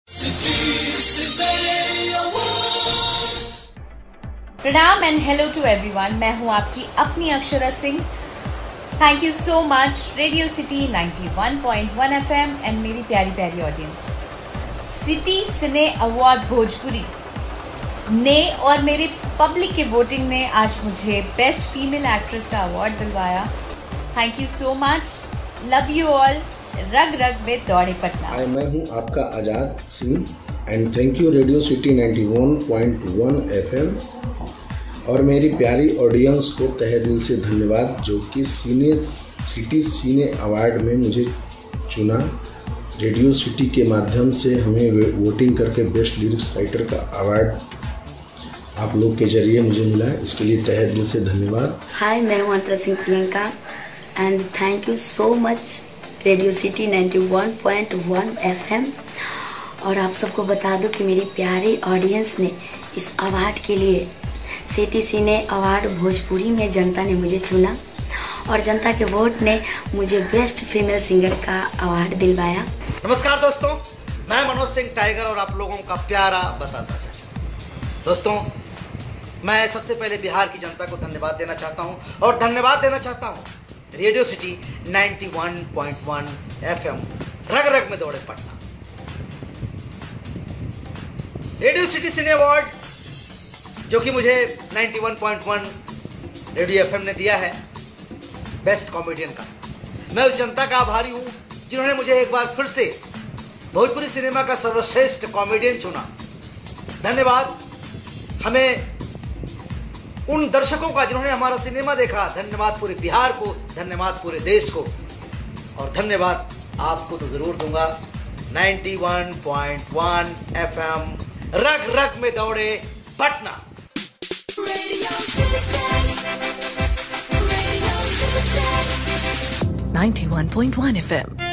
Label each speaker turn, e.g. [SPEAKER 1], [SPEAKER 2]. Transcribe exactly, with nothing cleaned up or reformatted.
[SPEAKER 1] प्रणाम and hello to everyone. मैं हूं आपकी अपनी Akshara Singh. Thank you so much radio city ninety one point one FM and मेरी प्यारी प्यारी audience. City cine award Bhojpuri ने और मेरे पब्लिक के वोटिंग ने आज मुझे बेस्ट फीमेल एक्ट्रेस का अवार्ड दिलवाया। Thank you so much, love you all. रग रग में दौड़े पटना।
[SPEAKER 2] हाय, मैं हूं आपका Azad Singh and thank you radio city ninety one point one FM और मेरी प्यारी ऑडियंस को तहे दिल से धन्यवाद जो कि सीने सिटी सीने अवार्ड में मुझे चुना। रेडियो सिटी के माध्यम से हमें वोटिंग करके बेस्ट लिरिक्स राइटर का अवार्ड आप लोग के जरिए मुझे मिला है, इसके लिए तहे दिल से धन्यवाद।
[SPEAKER 3] हाय, मैं हूं Antara Singh Priyanka and thank you so much radio city ninety one point one FM. और आप सबको बता दूं कि मेरी प्यारी ऑडियंस ने इस अवार्ड के लिए सिटी सिने अवार्ड भोजपुरी में जनता ने मुझे चुना और जनता के वोट ने मुझे बेस्ट फीमेल सिंगर का अवार्ड दिलवाया।
[SPEAKER 4] नमस्कार दोस्तों, मैं मनोज सिंह टाइगर और आप लोगों का प्यारा बतासा चाचा। दोस्तों, मैं सबसे पहले बिहार की जनता को धन्यवाद देना चाहता हूं और धन्यवाद देना चाहता हूं radio city ninety one point one FM रग रग में दौड़े Patna. Radio city cine award जो कि मुझे ninety one point one radio FM ने दिया है बेस्ट कॉमेडियन का, मैं उस जनता का आभारी हूं जिन्होंने मुझे एक बार फिर से भोजपुरी सिनेमा का सर्वश्रेष्ठ कॉमेडियन चुना। धन्यवाद हमें उन दर्शकों का जिन्होंने हमारा सिनेमा देखा, धन्यवाद पूरे बिहार को, धन्यवाद पूरे देश को और धन्यवाद आपको तो जरूर दूंगा ninety one point one FM रग रग में दौड़े Patna.
[SPEAKER 5] Ninety one point one FM